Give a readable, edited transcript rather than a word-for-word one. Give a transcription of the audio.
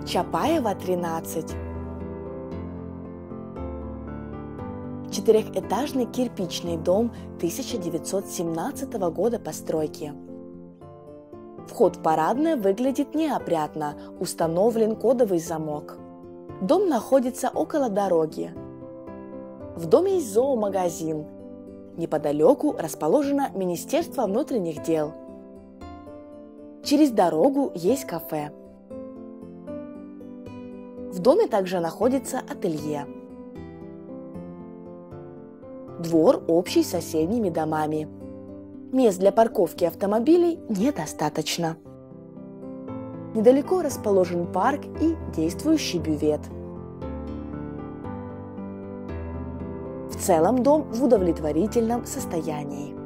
Чапаева, 13. Четырехэтажный кирпичный дом 1917 года постройки. Вход в парадное выглядит неопрятно, установлен кодовый замок. Дом находится около дороги. В доме есть зоомагазин. Неподалеку расположено Министерство внутренних дел. Через дорогу есть кафе. В доме также находится ателье. Двор общий с соседними домами. Мест для парковки автомобилей недостаточно. Недалеко расположен парк и действующий бювет. В целом дом в удовлетворительном состоянии.